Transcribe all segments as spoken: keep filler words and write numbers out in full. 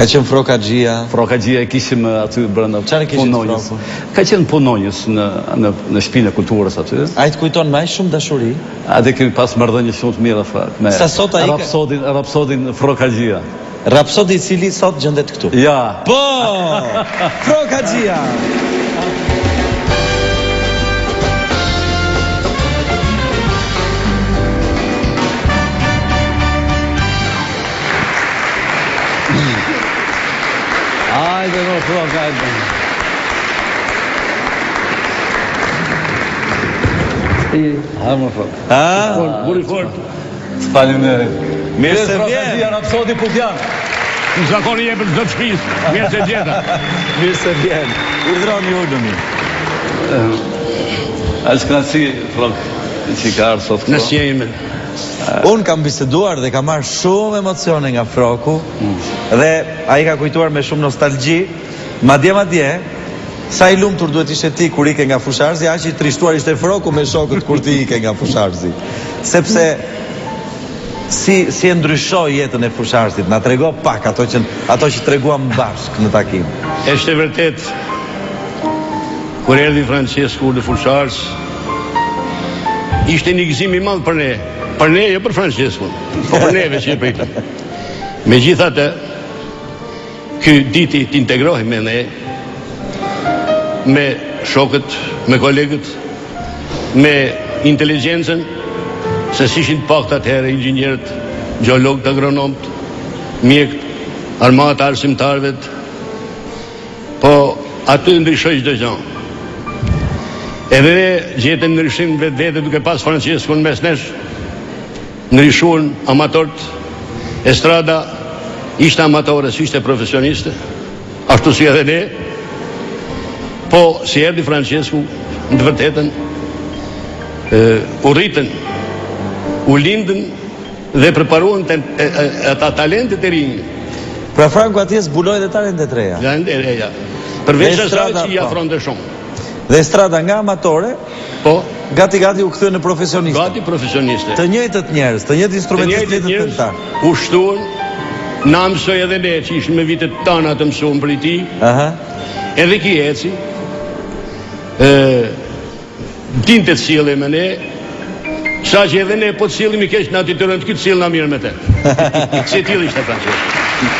Ka qenë Frokaxhia. Frokaxhia e kishim aty brenda punonjës. Ka qenë punonjës në në në shtëpinë e kulturës aty. Ai të kujton më shumë dashuri? A dhe kemi pas marrëdhënie shumë të mira fakt me Rapsodin, Rapsodin Frokaxhia. Rapsodi i cili sot gjendet këtu. Ja. Po! Frokaxhia. Hajde, no, Frok, hajde. Hajde, më Frok. Ha? Buri fort. Faleminderit. Mirë se vjen. Rapsodi Puglian. Në zakoni jepën çdo të shpisë. Mirë se gjeta. Mirë se vjen. Urdhroni urdhëmi. As kënaqësi, Frok, që ka ardhur sot. Në sjelljen. Unë kam biseduar dhe kam marrë shumë emocione nga Froku dhe ai ka kujtuar me shumë nostalgji, madje madje sa i lumtur duhet ishte ti kur ike nga Fusharzi, aq i trishtuar ishte Froku me shokët kur ti ike nga Fusharzi. Sepse si si e ndryshoi jetën e Fusharzit, na trego pak ato që ato që treguam bashkë në takim. Është vërtet kur erdhi Francesku në Fusharz, ishte një gëzim i madh për ne. Për ne, jo për Franceskun, po për neve që e pritëm. Me gjithatë, ky diti t'integrohi me ne, me shokët, me kolegët, me inteligencën, se si ishin pak të atëherë inxhinierët, gjeologët, agronomët, mjekët, armatë, arsimtarëvet, po aty ndryshoi çdo gjë. Edhe gjetëm ndryshim vetë vetë duke pas Franceskun mes nesh, ndryshuan amatorët, estrada ishte amatore, si ishte profesioniste, ashtu si edhe ne, po si erdhi Francesku, në të vërtetën, u rritën, u lindën dhe preparuan ata talentet e rinj. Pra Franco atje zbuloi dhe talentet e reja. Talentet e reja. Përveç asaj që i afronte shumë. Dhe estrada nga amatore, po, gati gati u kthye në profesioniste. Gati profesioniste. Të njëjtët njerëz, të njëjtë instrumentistë, të njëjtët këngëtar. U shtuan, na mësoi edhe ne që ishim me vitet tona të mësuam për i ti. Aha. Edhe ki eci. Ë, dinte të sjellej me ne. Sa që edhe ne po të sjellim i keq në aty të rënd, këtë sjell na mirë me te. Se tillë ishte Francesku.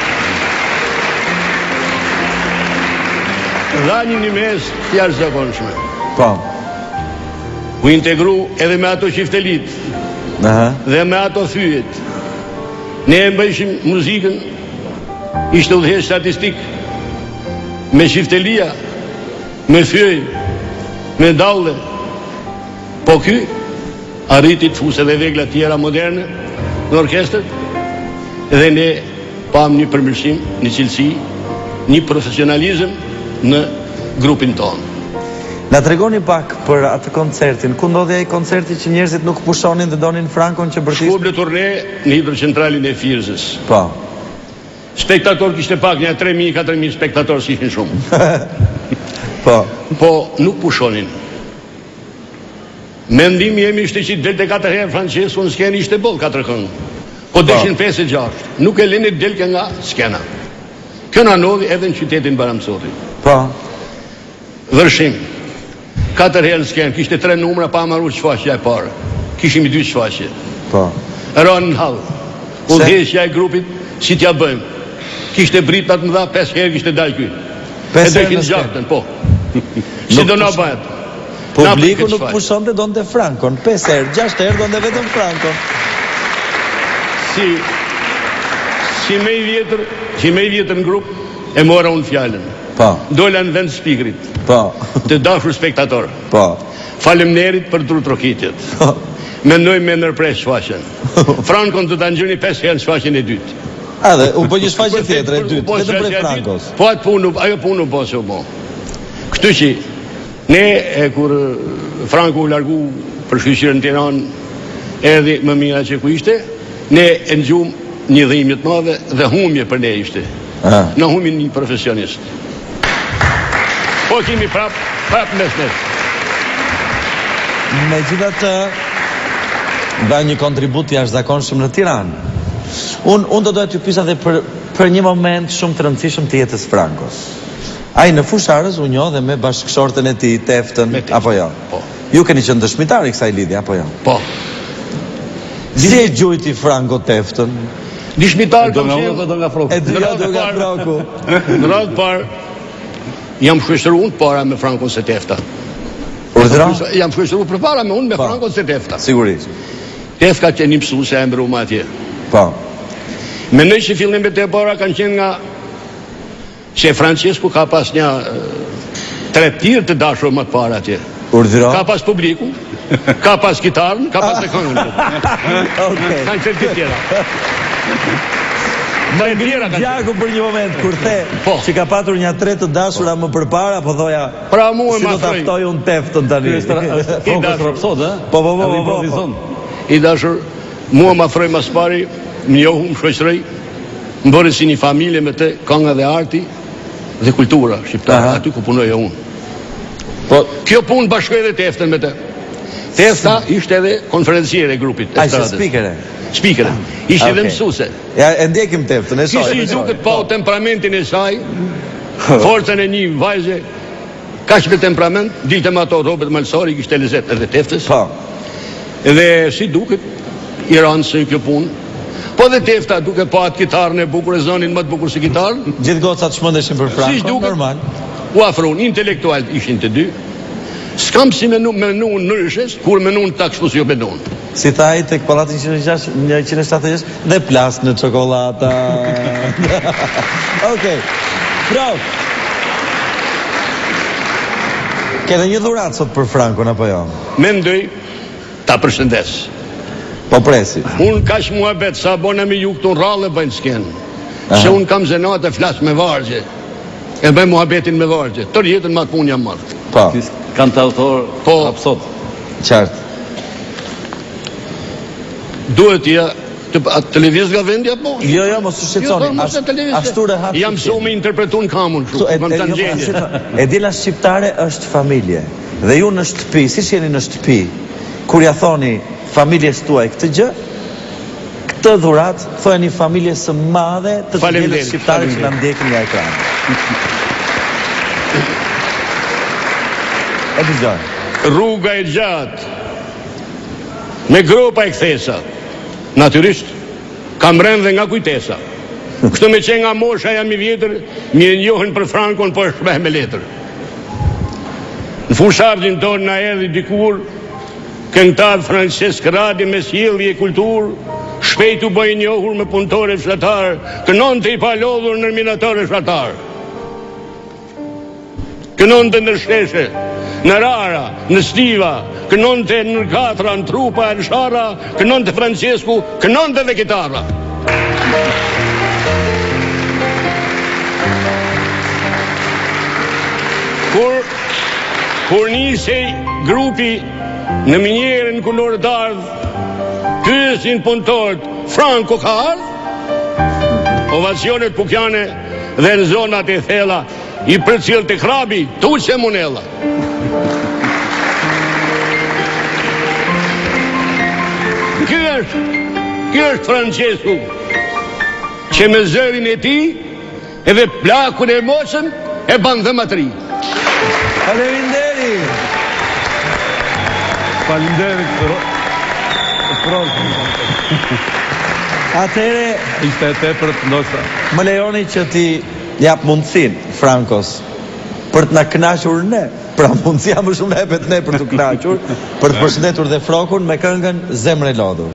Dhani një mes të jashtëzakonshme. Po. U integru edhe me ato qiftelit. Aha. Dhe me ato thyet. Ne e bëjshim muzikën, ishte udhëheqës statistik, me qiftelia, me thyej, me dalle. Po ky, arriti të fuse dhe vegla tjera moderne në orkestër, dhe ne pam një përmirësim, një cilësi, një profesionalizëm në grupin tonë. Na tregoni pak për atë koncertin. Ku ndodhi ai koncerti që njerëzit nuk pushonin dhe donin Frankon që bërtis? Shkuam turne në hidrocentralin e Firzës. Po. Spektator kishte pak, një tre mijë katër mijë spektator si ishin shumë. Po. Po nuk pushonin. Mendimi jemi ishte që delte katër herë Francesku në skenë ishte boll katër këngë. Po deshin pesë e gjashtë. Nuk e leni delke nga skena. Kjo na ndodhi edhe në qytetin Baramsoti. Po. Vërshim. Katër herë në skenë, kishte tre numra pa marru shfaqja e parë. Kishim i dy shfaqje. Po. Ranë në hallë. Udhëheqja e grupit, si t'ja bëjmë. Kishte britat më dha, pesë herë kishte dalë ky. Pesë herë në skenë. Po. Si do na bëhet? Publiku nuk pushonte, donte Frankon. Pesë herë, gjashtë herë donte vetëm Frankon. Si si më i vjetër, si më i vjetër në grup, e mora unë fjalën. Po. Dola në vend spikrit. Po. Të dashur spektator. Po. Faleminderit për trutërokitjet. Po. Mendoj me ndërpres shfaqjen. Frankon do ta ngjoni pesë herë në shfaqjen e dytë. A dhe u bë një shfaqje tjetër e dytë, vetëm për Frankos. Po atë punë, ajo punë po se u bë. Kështu që ne e kur Franku u largu për shkëlqyrën në Tiranë, erdhi më mira që ku ishte, ne e ngjum një dhimbje të madhe dhe humbje për ne ishte. Në humbin një profesionist. Po kemi prap, prap mes nesh. Megjithatë, dha një kontribut jashtëzakonshëm në Tiranë. Unë un do doja t'ju pyesa edhe për për një moment shumë të rëndësishëm të jetës Frankos. Ai në fusharës u njoh dhe me bashkëshortën e tij, Teftën, apo jo? Po. Ju keni qenë dëshmitar i kësaj lidhje, apo jo? Po. Si e gjujti Franko Teftën? Dëshmitar do nga unë do nga Froku. E dyja do nga Froku. Në radhë parë, jam shkështëruar unë para me Frankon se Tefta. Urdhra? Jam shkështëruar përpara me unë me Frankon se Tefta. Sigurisht. Tefta që një mësuese e mbru ma atje. Po. Mendoj që fillimet e para kanë qenë nga që Francesku ka pas një tre tirë të dashur më të para atje. Urdhra? Ka pas publiku, ka pas kitarën, ka pas e këngën. Okej. Kanë qenë të tjera. Më e tjera kanë qenë. Gjaku për një moment, kur the Po. që ka patur një tre të dashura më përpara, po thoja, Pra mua si ma do ta froj. ftoj unë Teftën tani. Froku rapsod, ë? Po, po, po, Edhe po, po. improvizon. I dashur, mua ma froj mas pari, më njohu, më shoqëroj, më bëri si një familje me te, kënga dhe arti dhe kultura shqiptare, Aha. aty ku punoja unë. Po, Kjo punë bashkoj dhe Teftën me te. Tefta ishte edhe konferenciere e grupit. ai që speakere. Speakere. Ishte edhe Okej. mësuse. Ja, e ndjekim Teftën, e shoh. Kishte i duket pa temperamentin e saj, forcën e një vajze, kaq me temperament, dilte me ato robët malsori, kishte lezet edhe Teftës. Po. Edhe si duket, i ranë se kjo punë. Po dhe Tefta duke pa atë kitarën e bukur e zonin më të bukur se kitarën, Gjithë gocat shmendeshin për si Franko, duket, normal. u afrun, intelektual ishin të dy. S'kam si menu menu nërëshes, kur menu në takë shtu si jo bedon. Si tha ai tek pallati njëqind e shtatëdhjetë e shesë dhe plas në çokolata. Okej. Bravo. Kene një dhuratë sot për Frankon apo jo? Mendoj, ta përshëndes. Po presi. Unë kash muhabet, sa bona me ju këtu në rrallë e bëjnë skenë. Se unë kam zenat e flas me vargje. E bëjmë muhabetin me vargje. Tër jetën ma të punë jam marrë. Po, Kantautor Po. rapsod. qartë. Duhet ja të atë televiz nga vendi apo? Jo, jo, mos u shqetësoni. Jo, mos e televiz. Ashtu rehat. Jam mësu me interpretu në kamun Kështu, shumë. e, Më e, të jo, nxenje. ashtu- e dila shqiptare është familje. Dhe ju në shtëpi, si që jeni në shtëpi, kur ja thoni familjes tuaj këtë gjë, këtë dhurat thojeni familje së madhe të të Faleminderit, gjithë shqiptare që na faleminderit. ndjekin nga ekrani. E dëgjoj. Rruga e gjatë me gropa e kthesa. Natyrisht kam rënë dhe nga kujtesa. Kështu me që nga mosha jam i vjetër, mi e njohën për Frankon, po është shpeh me letër. Në fushargjin tonë na erdhi dikur këngëtar Francesc Radi me sjellje e kulturë, shpejt u bëj njohur me punëtore fshatar, kënon të i palodhur në minator fshatar. Kënon të ndërsheshe, në rara, në stiva, kënon të në katra, në trupa, në shara, kënon të Francesku, kënon të dhe kitara. Kur, kur nisej grupi në minjerën kulorë d'ardhë, pyesin punëtorët, Franko ka ardhë? Ovacionet pukjane dhe në zonat e thella, i përcjell të krabi, tuqe monella. Ky është, ky është Francesku, që me zërin e ti, edhe plakun e moqën, e ban dhe matri. Faleminderit. Faleminderit për Atëre, ishte e tepër ndoshta. më lejoni që ti jap mundësin Frankos për të na kënaqur ne. Pra mundësia më shumë na jepet ne për të kënaqur, për të përshëndetur dhe Frokun me këngën Zemre Lodhur.